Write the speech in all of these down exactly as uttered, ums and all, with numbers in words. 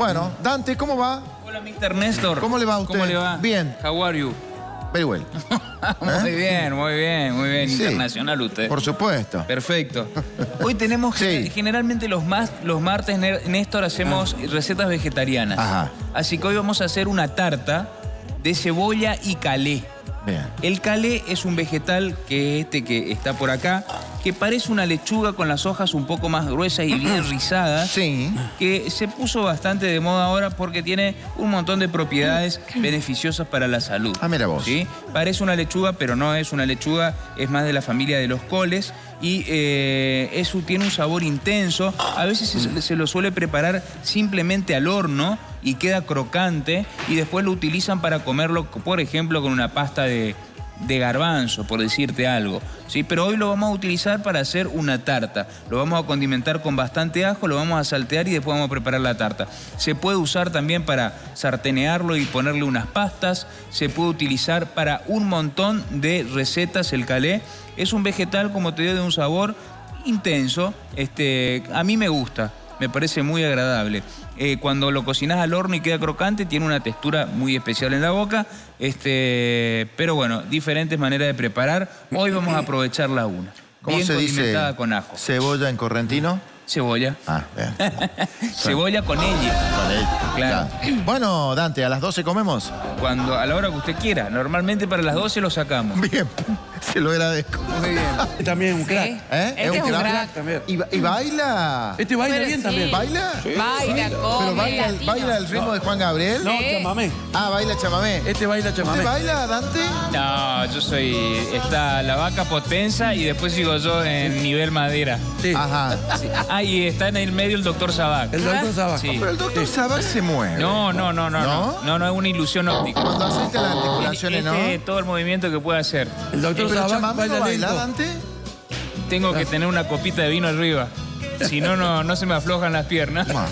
Bueno, Dante, ¿cómo va? Hola, mister Néstor. ¿Cómo le va a usted? ¿Cómo le va? Bien. How are you? Very well. Muy ¿Eh? bien, muy bien, muy bien. Sí. Internacional usted. Por supuesto. Perfecto. Hoy tenemos, Sí. generalmente los, más, los martes, Néstor, hacemos ah. recetas vegetarianas. Ajá. Así que hoy vamos a hacer una tarta de cebolla y calé. Bien. El calé es un vegetal que este que está por acá, que parece una lechuga con las hojas un poco más gruesas y bien rizadas. Sí. Que se puso bastante de moda ahora porque tiene un montón de propiedades beneficiosas para la salud. Ah, mira vos. ¿Sí? Parece una lechuga, pero no es una lechuga, es más de la familia de los coles y eh, eso tiene un sabor intenso. A veces se, se lo suele preparar simplemente al horno y queda crocante y después lo utilizan para comerlo, por ejemplo, con una pasta de, de garbanzo, por decirte algo. ¿Sí? Pero hoy lo vamos a utilizar para hacer una tarta. Lo vamos a condimentar con bastante ajo, lo vamos a saltear y después vamos a preparar la tarta. Se puede usar también para sartenearlo y ponerle unas pastas. Se puede utilizar para un montón de recetas el calé. Es un vegetal, como te digo, de un sabor intenso. Este, a mí me gusta, me parece muy agradable. Eh, cuando lo cocinas al horno y queda crocante, tiene una textura muy especial en la boca. Este, pero bueno, diferentes maneras de preparar. Hoy vamos a aprovechar la una. ¿Cómo bien se dice con ajo. cebolla en correntino? Cebolla. Ah, bien. Cebolla con ella. Con ella. Claro. Claro. Bueno, Dante, ¿a las doce comemos? Cuando, a la hora que usted quiera. Normalmente para las doce lo sacamos. Bien, se lo agradezco. Muy bien. Este también es un crack. ¿Eh? Este es un crack. También. ¿Y, y baila? Este baila Pero bien sí. también. ¿Baila? Sí. Baila, ¿Pero come, baila, el- latino. baila el ritmo de Juan Gabriel? No, Sí. chamamé. Ah, baila chamamé. Este baila chamamé. ¿Usted baila, Dante? No, yo soy... Está la vaca potenza y después sigo yo en nivel madera. Sí. Ajá. Sí. Ah, y está en el medio el doctor Sabac. El doctor Sabac. Sí. Pero el doctor Sabac se mueve. No, no, no, no, ¿No? no. No, no, es una ilusión óptica. Cuando aceita las articulaciones, ¿no? Este es todo el movimiento que puede hacer. El doctor ¿Pero Sabac chamamé no baila baila, lento. Dante? Tengo que tener una copita de vino arriba. Si no, no, no se me aflojan las piernas. Bueno,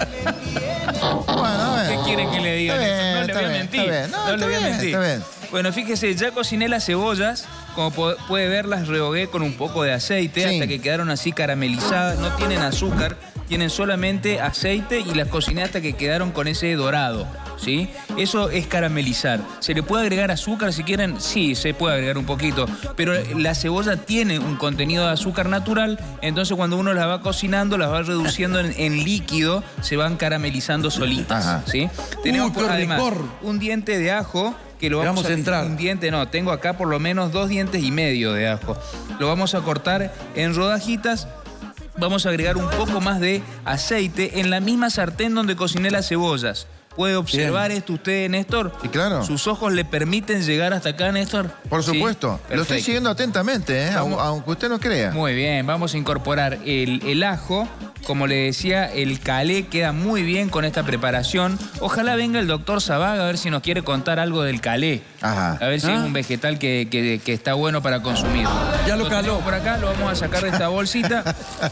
a ver. ¿Qué quiere que le diga? Está bien, no le está voy a bien, mentir. está bien. No, No, le está voy a bien, mentir. está bien. Bueno, fíjese, ya cociné las cebollas. Como po- puede ver, las rehogué con un poco de aceite Sí. hasta que quedaron así caramelizadas. No tienen azúcar, tienen solamente aceite y las cociné hasta que quedaron con ese dorado. ¿Sí? Eso es caramelizar. ¿Se le puede agregar azúcar si quieren? Sí, se puede agregar un poquito. Pero la cebolla tiene un contenido de azúcar natural, entonces cuando uno las va cocinando, las va reduciendo en, en líquido, se van caramelizando solitas. Ajá. ¿Sí? Tenemos qué por- además ricor. un diente de ajo que lo Le vamos, vamos a entrar. Un diente, no, tengo acá por lo menos dos dientes y medio de ajo. Lo vamos a cortar en rodajitas. Vamos a agregar un poco más de aceite en la misma sartén donde cociné las cebollas. ¿Puede observar Bien. esto usted, Néstor? Y claro. ¿Sus ojos le permiten llegar hasta acá, Néstor? Por Sí, supuesto. Lo estoy perfecto. siguiendo atentamente, ¿eh? Vamos. Au- Aunque usted no crea. Muy bien, vamos a incorporar el, el ajo. Como le decía, el calé queda muy bien con esta preparación. Ojalá venga el doctor Sabac a ver si nos quiere contar algo del calé. Ajá. A ver si ¿Ah? es un vegetal que, que- que está bueno para consumir. Ya lo tenemos caló. por acá, lo vamos a sacar de esta bolsita.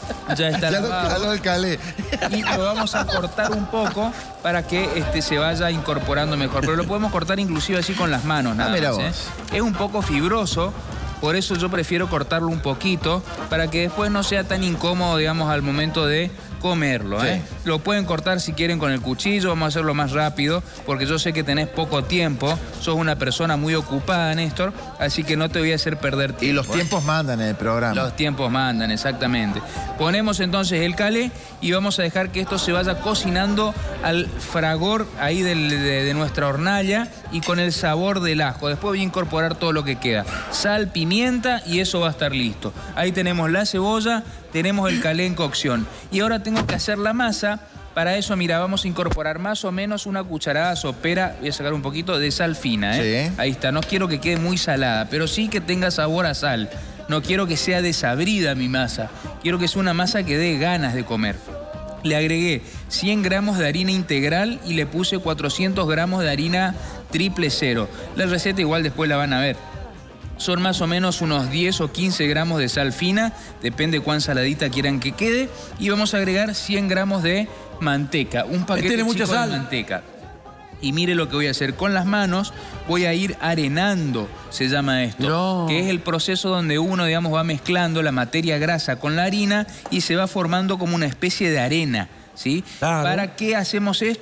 Ya está Ya lo lavado. caló el calé. Y lo vamos a cortar un poco para que este, se vaya incorporando mejor. Pero lo podemos cortar inclusive así con las manos, nada Ah, mira más, ¿eh? vos. Es un poco fibroso, por eso yo prefiero cortarlo un poquito, para que después no sea tan incómodo, digamos, al momento de comerlo, ¿eh? Sí. Lo pueden cortar si quieren con el cuchillo, vamos a hacerlo más rápido, porque yo sé que tenés poco tiempo, sos una persona muy ocupada, Néstor, así que no te voy a hacer perder tiempo. Y los ¿eh? tiempos mandan en el programa. Los tiempos mandan, exactamente. Ponemos entonces el calé y vamos a dejar que esto se vaya cocinando al fragor ahí del- de, de nuestra hornalla y con el sabor del ajo. Después voy a incorporar todo lo que queda. Sal, pimienta y eso va a estar listo. Ahí tenemos la cebolla, tenemos el calé en cocción. Y ahora tengo que hacer la masa. Para eso, mira, vamos a incorporar más o menos una cucharada sopera, voy a sacar un poquito de sal fina, ¿eh? Sí. Ahí está, no quiero que quede muy salada, pero sí que tenga sabor a sal. No quiero que sea desabrida mi masa, quiero que sea una masa que dé ganas de comer. Le agregué cien gramos de harina integral y le puse cuatrocientos gramos de harina triple cero. La receta igual después la van a ver. Son más o menos unos diez o quince gramos de sal fina, depende cuán saladita quieran que quede. Y vamos a agregar cien gramos de manteca, un paquete tiene mucha chico de sal. manteca. Y mire lo que voy a hacer con las manos, voy a ir arenando, se llama esto, No. que es el proceso donde uno, digamos, va mezclando la materia grasa con la harina y se va formando como una especie de arena, ¿sí? Claro. ¿Para qué hacemos esto?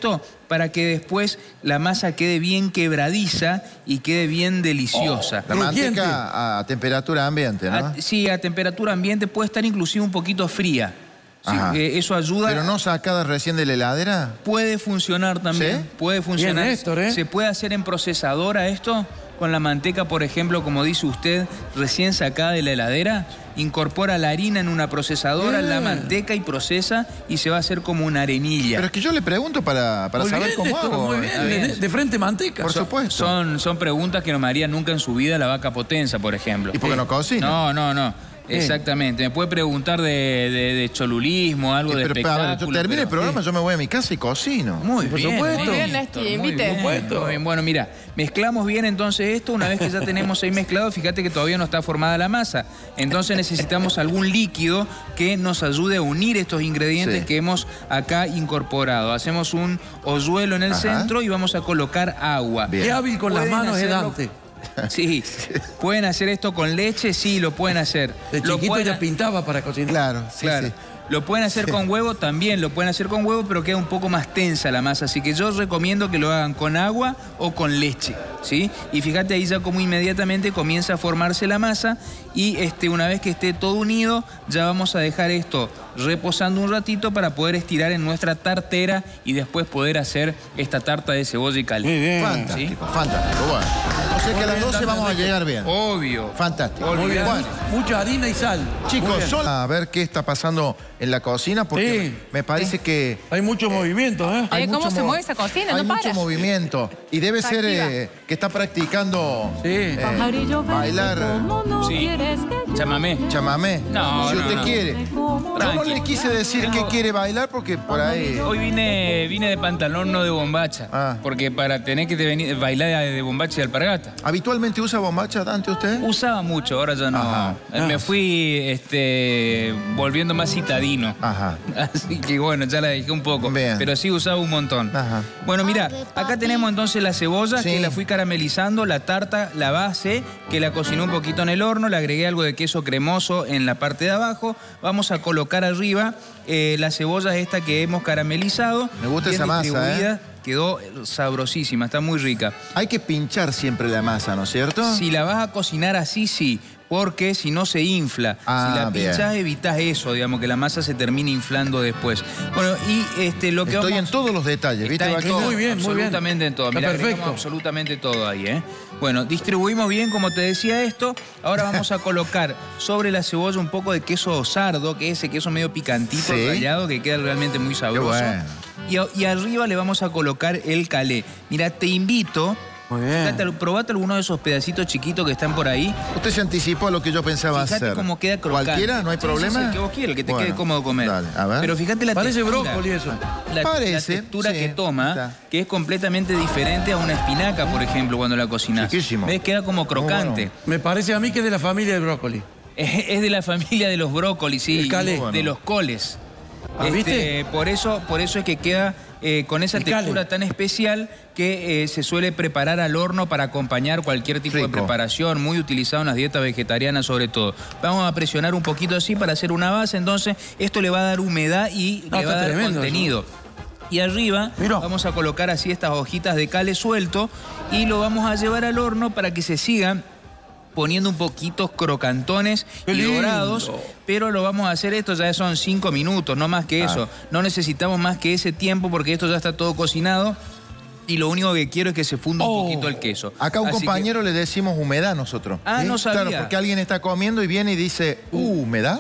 para que después la masa quede bien quebradiza y quede bien deliciosa. La manteca a temperatura ambiente, ¿no? A, sí, a temperatura ambiente, puede estar inclusive un poquito fría. Sí, eh, eso ayuda. ¿Pero no sacada recién de la heladera? Puede funcionar también. ¿Sí? Puede funcionar. Bien, Néstor, ¿eh? ¿Se puede hacer en procesadora esto? Con la manteca, por ejemplo, como dice usted, recién sacada de la heladera, incorpora la harina en una procesadora, Bien. la manteca y procesa y se va a hacer como una arenilla. Pero es que yo le pregunto para, para Muy saber bien, cómo Néstor, hago. muy bien. Está De, bien. de frente manteca. Por supuesto. Son, son preguntas que no me haría nunca en su vida la vaca potenza, por ejemplo. ¿Y por qué no cocina? No, no, no. Exactamente. Me puede preguntar de, de, de cholulismo, algo Sí, de pero, espectáculo. a ver, yo termine el pero- programa, yo me voy a mi casa y cocino. Muy Por bien. supuesto. Muy Bien, Néstor, muy invite. bien, Por supuesto. muy bien. Bueno, mira, mezclamos bien entonces esto. Una vez que ya tenemos ahí mezclado, fíjate que todavía no está formada la masa. Entonces necesitamos algún líquido que nos ayude a unir estos ingredientes Sí. que hemos acá incorporado. Hacemos un hoyuelo en el Ajá. centro y vamos a colocar agua. Bien. Qué hábil con las Pueden manos es hacerlo- Dante. Sí. ¿Pueden hacer esto con leche? Sí, lo pueden hacer. De Lo chiquito pueden ya ha- pintaba para cocinar. Claro, sí, Claro. sí. Lo pueden hacer con huevo también, lo pueden hacer con huevo, pero queda un poco más tensa la masa. Así que yo recomiendo que lo hagan con agua o con leche, ¿sí? Y fíjate ahí ya como inmediatamente comienza a formarse la masa y este, una vez que esté todo unido, ya vamos a dejar esto reposando un ratito para poder estirar en nuestra tartera y después poder hacer esta tarta de cebolla y calé. Muy bien. Fantástico, fantástico. Bueno, o sea que a las doce vamos a llegar bien. Obvio. Fantástico. Muy bien. Bueno, Mucha harina y sal. Muy chicos, bien. son a ver qué está pasando en la cocina porque Sí. me parece que Hay mucho movimiento, ¿eh? hay Eh, ¿cómo mucho se mo- mueve esa cocina? Hay No mucho para. movimiento y debe Está ser activa. eh, que está practicando Sí. eh, Pajarillo verde, bailar ¿cómo no Sí. quieres que yo Chamamé. chamamé. No, si no, usted no. quiere. Yo no Tranqui. le quise decir Tengo- que quiere bailar porque por ahí. Hoy vine, vine de pantalón, no de bombacha. Ah. Porque para tener que te venir, bailar de bombacha y alpargata. ¿Habitualmente usa bombacha, Dante, usted? Usaba mucho, ahora ya no. Ajá. Eh, Me fui este, volviendo más citadino. Ajá. Así que bueno, ya la dejé un poco. Bien. Pero sí usaba un montón. Ajá. Bueno, mira, acá tenemos entonces la cebolla, Sí. que la fui caramelizando, la tarta, la base, que la cociné un poquito en el horno, le agregué algo de queso cremoso en la parte de abajo. Vamos a colocar arriba eh, la cebolla esta que hemos caramelizado. Me gusta bien esa masa, distribuida. ¿eh? Quedó sabrosísima, está muy rica. Hay que pinchar siempre la masa, ¿no es cierto? Si la vas a cocinar así, sí, porque si no se infla. Ah, si la bien. pinchás, evitas eso, digamos, que la masa se termine inflando después. Bueno, y este, lo que Estoy vamos... en todos los detalles, ¿viste? Está en Vaquita? todo, Muy bien, muy bien. absolutamente en todo. Está Mira, agregamos perfecto. absolutamente todo ahí, ¿eh? Bueno, distribuimos bien, como te decía esto. Ahora vamos a colocar sobre la cebolla un poco de queso sardo, que es ese queso medio picantito, Sí. rallado, que queda realmente muy sabroso. bueno. Y, a- y arriba le vamos a colocar el calé. Mira, te invito... Muy bien. Fíjate, probate alguno de esos pedacitos chiquitos que están por ahí. Usted se anticipó a lo que yo pensaba Fíjate hacer. cómo queda crocante. ¿Cualquiera? ¿No hay Sí, sí, problema? sí, el que vos quieras, el que te Bueno, quede cómodo comer. dale, a ver. Pero fíjate la Parece textura. brócoli eso. La, Parece, la textura sí, que toma, está. que es completamente diferente a una espinaca, por ejemplo, cuando la cocinas. Riquísimo. ¿Ves? Queda como crocante. bueno. Me parece a mí que es de la familia del brócoli. Es, es de la familia de los brócolis, sí. El calé. y Bueno. De los coles. Ah, ¿viste? Por eso, por eso es que queda eh, con esa El textura calé. tan especial que eh, se suele preparar al horno para acompañar cualquier tipo de Rico. preparación, muy utilizado en las dietas vegetarianas sobre todo. Vamos a presionar un poquito así para hacer una base, entonces esto le va a dar humedad y Ah, le va a está dar tremendo contenido. Y arriba Mirá. vamos a colocar así estas hojitas de cale suelto y lo vamos a llevar al horno para que se sigan poniendo un poquito crocantones ¡Qué y lindo! dorados, pero lo vamos a hacer, esto ya son cinco minutos, no más que eso. No necesitamos más que ese tiempo porque esto ya está todo cocinado y lo único que quiero es que se funda Oh. un poquito el queso. Acá a un Así que- compañero le decimos humedad nosotros. Ah, no sabía. Claro, porque alguien está comiendo y viene y dice, uh, ¿humedad?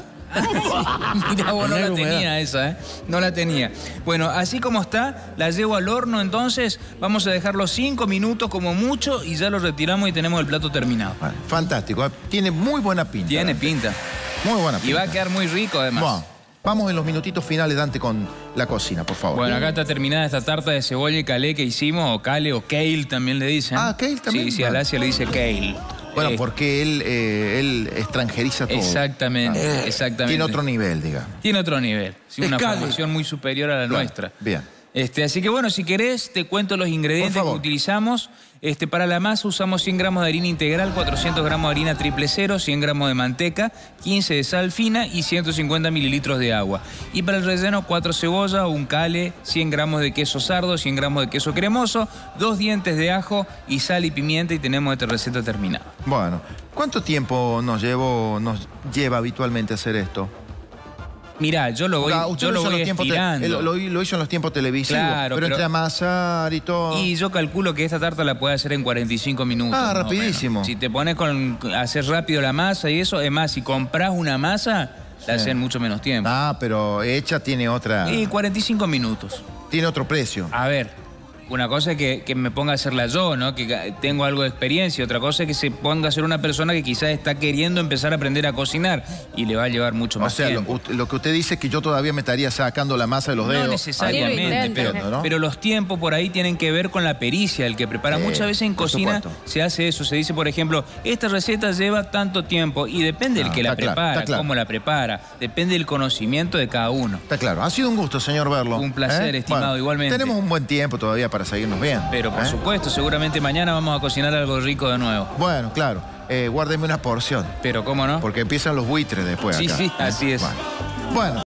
Mira, vos no la Tener humedad. tenía esa, ¿eh? No la tenía. Bueno, así como está, la llevo al horno, entonces vamos a dejarlo cinco minutos como mucho y ya lo retiramos y tenemos el plato terminado. Bueno, fantástico. Tiene muy buena pinta. Tiene Dante. pinta. Muy buena Y pinta. va a quedar muy rico además. Bueno, vamos en los minutitos finales, Dante, con la cocina, por favor. Bueno, acá está terminada esta tarta de cebolla y calé que hicimos, o cale o kale también le dicen. Ah, kale también. Sí, sí, a Bueno. Alasia le dice kale. Bueno, Eh, porque él, eh, él extranjeriza todo. Exactamente, Ah. exactamente. Tiene otro nivel, diga. Tiene otro nivel. Sí, una Es cale. formación muy superior a la Claro. nuestra. Bien. Este, así que bueno, si querés, te cuento los ingredientes que utilizamos. Este, para la masa usamos cien gramos de harina integral, cuatrocientos gramos de harina triple cero, cien gramos de manteca, quince de sal fina y ciento cincuenta mililitros de agua. Y para el relleno, cuatro cebollas, un cale, cien gramos de queso sardo, cien gramos de queso cremoso, dos dientes de ajo y sal y pimienta y tenemos esta receta terminada. Bueno, ¿cuánto tiempo nos, llevo, nos lleva habitualmente hacer esto? Mirá, yo lo voy, ah, yo lo voy estirando. Lo, lo, lo hizo en los tiempos televisivos, claro, pero, pero entre amasar y todo... Y yo calculo que esta tarta la puedes hacer en cuarenta y cinco minutos. Ah, rapidísimo. Si te pones con hacer rápido la masa y eso, es más, si compras una masa, la haces en mucho menos tiempo. Ah, pero hecha tiene otra... Y cuarenta y cinco minutos. Tiene otro precio. A ver... Una cosa es que, que me ponga a hacerla yo, ¿no? Que tengo algo de experiencia. Otra cosa es que se ponga a ser una persona que quizás está queriendo empezar a aprender a cocinar y le va a llevar mucho más tiempo. O sea, lo, lo que usted dice es que yo todavía me estaría sacando la masa de los dedos. No necesariamente, pero, ¿no? pero los tiempos por ahí tienen que ver con la pericia del que prepara. Sí, muchas veces en cocina se hace eso. Se dice, por ejemplo, esta receta lleva tanto tiempo y depende del no, que la prepara, claro, claro. cómo la prepara. Depende del conocimiento de cada uno. Está claro. Ha sido un gusto, señor, verlo. Un placer, ¿eh? estimado, bueno, igualmente. Tenemos un buen tiempo todavía para seguirnos bien. Pero por ¿eh? supuesto, seguramente mañana vamos a cocinar algo rico de nuevo. Bueno, claro. Eh, guárdeme una porción. Pero cómo no. Porque empiezan los buitres después Sí, acá. sí, así es. Bueno. bueno.